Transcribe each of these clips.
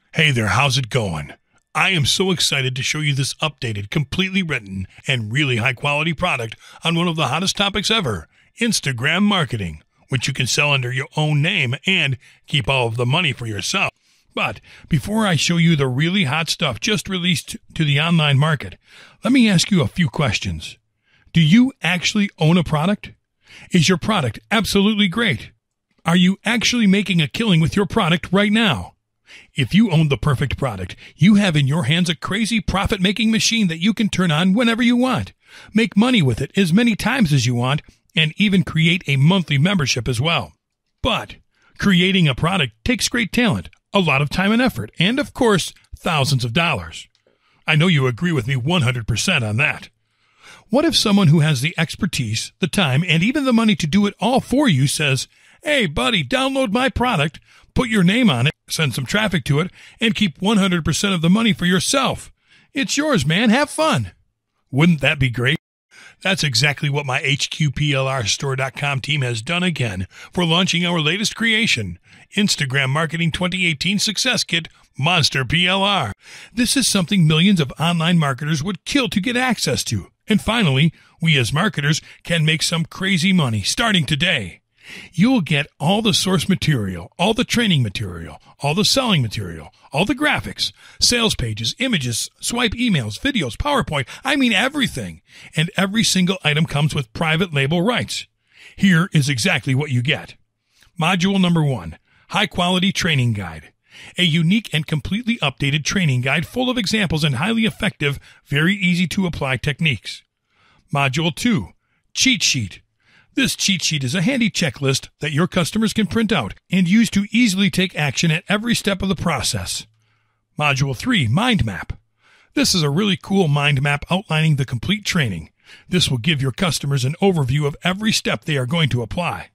Hey there, how's it going? I am so excited to show you this updated, completely written, and really high-quality product on one of the hottest topics ever, Instagram marketing, which you can sell under your own name and keep all of the money for yourself. But before I show you the really hot stuff just released to the online market, let me ask you a few questions. Do you actually own a product? Is your product absolutely great? Are you actually making a killing with your product right now? If you own the perfect product, you have in your hands a crazy profit-making machine that you can turn on whenever you want, make money with it as many times as you want, and even create a monthly membership as well. But creating a product takes great talent, a lot of time and effort, and of course, thousands of dollars. I know you agree with me 100% on that. What if someone who has the expertise, the time, and even the money to do it all for you says, "Hey, buddy, download my product, put your name on it, send some traffic to it, and keep 100% of the money for yourself. It's yours, man. Have fun." Wouldn't that be great? That's exactly what my HQPLRstore.com team has done again for launching our latest creation, Instagram Marketing 2018 Success Kit, Monster PLR. This is something millions of online marketers would kill to get access to. And finally, we as marketers can make some crazy money starting today. You'll get all the source material, all the training material, all the selling material, all the graphics, sales pages, images, swipe emails, videos, PowerPoint, everything. And every single item comes with private label rights. Here is exactly what you get. Module number 1, High Quality Training Guide. A unique and completely updated training guide full of examples and highly effective, very easy to apply techniques. Module 2, Cheat Sheet. This cheat sheet is a handy checklist that your customers can print out and use to easily take action at every step of the process. Module 3, Mind Map. This is a really cool mind map outlining the complete training. This will give your customers an overview of every step they are going to apply.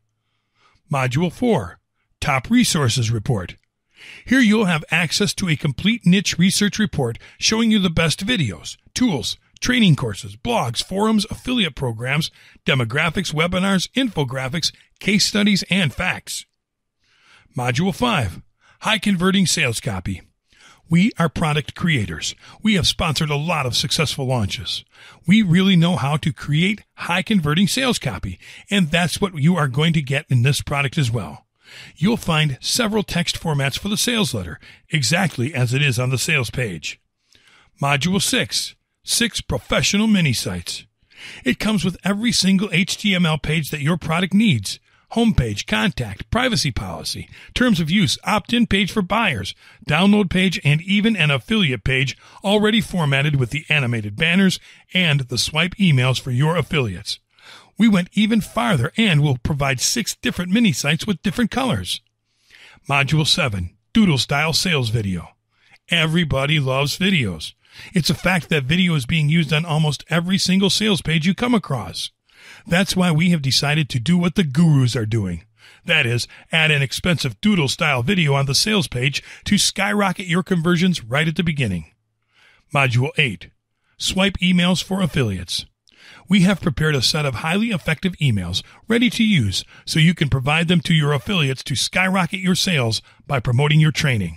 Module 4, Top Resources Report. Here you'll have access to a complete niche research report showing you the best videos, tools, training courses, blogs, forums, affiliate programs, demographics, webinars, infographics, case studies, and facts. Module 5, High Converting Sales Copy. We are product creators. We have sponsored a lot of successful launches. We really know how to create high converting sales copy, and that's what you are going to get in this product as well. You'll find several text formats for the sales letter, exactly as it is on the sales page. Module 6, 6 professional mini sites. It comes with every single HTML page that your product needs. Homepage, contact, privacy policy, terms of use, opt-in page for buyers, download page, and even an affiliate page already formatted with the animated banners and the swipe emails for your affiliates. We went even farther and will provide 6 different mini sites with different colors. Module 7, Doodle Style Sales Video. Everybody loves videos. It's a fact that video is being used on almost every single sales page you come across. That's why we have decided to do what the gurus are doing. That is, add an expensive doodle-style video on the sales page to skyrocket your conversions right at the beginning. Module 8, Swipe Emails for Affiliates. We have prepared a set of highly effective emails ready to use so you can provide them to your affiliates to skyrocket your sales by promoting your training.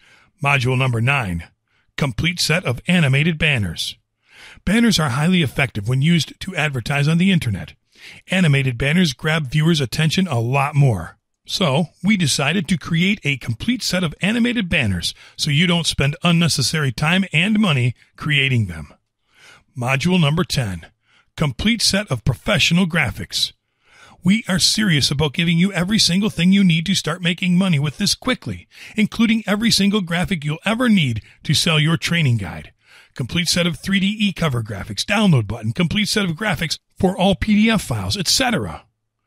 Module number 9, Complete set of animated banners. Banners are highly effective when used to advertise on the internet. Animated banners grab viewers' attention a lot more. So, we decided to create a complete set of animated banners so you don't spend unnecessary time and money creating them. Module number 10, Complete set of professional graphics. We are serious about giving you every single thing you need to start making money with this quickly, including every single graphic you'll ever need to sell your training guide. Complete set of 3D e-cover graphics, download button, complete set of graphics for all PDF files, etc.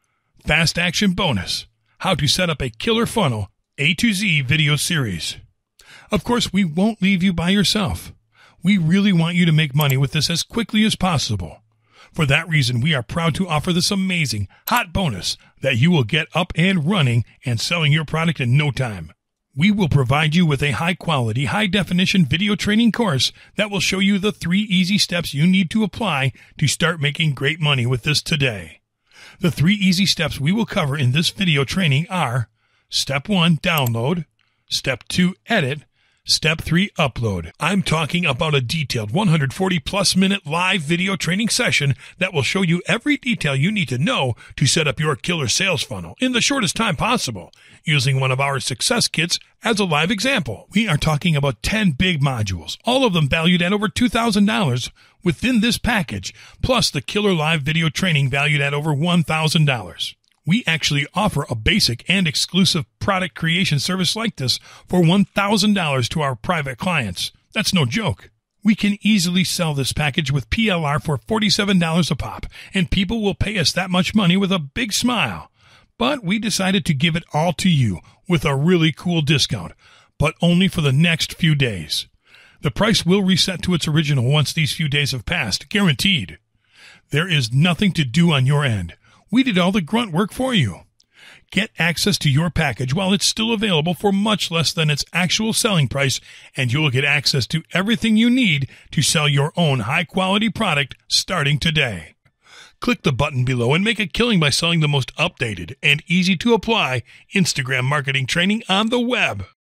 Fast action bonus, how to set up a killer funnel, A to Z video series. Of course, we won't leave you by yourself. We really want you to make money with this as quickly as possible. For that reason, we are proud to offer this amazing, hot bonus that you will get up and running and selling your product in no time. We will provide you with a high-quality, high-definition video training course that will show you the 3 easy steps you need to apply to start making great money with this today. The 3 easy steps we will cover in this video training are: Step 1, download. Step 2, edit. Step 3, upload. I'm talking about a detailed 140-plus minute live video training session that will show you every detail you need to know to set up your killer sales funnel in the shortest time possible, using one of our success kits as a live example. We are talking about 10 big modules, all of them valued at over $2,000 within this package, plus the killer live video training valued at over $1,000. We actually offer a basic and exclusive product creation service like this for $1,000 to our private clients. That's no joke. We can easily sell this package with PLR for $47 a pop, and people will pay us that much money with a big smile. But we decided to give it all to you with a really cool discount, but only for the next few days. The price will reset to its original once these few days have passed, guaranteed. There is nothing to do on your end. We did all the grunt work for you. Get access to your package while it's still available for much less than its actual selling price, and you'll get access to everything you need to sell your own high-quality product starting today. Click the button below and make a killing by selling the most updated and easy-to-apply Instagram marketing training on the web.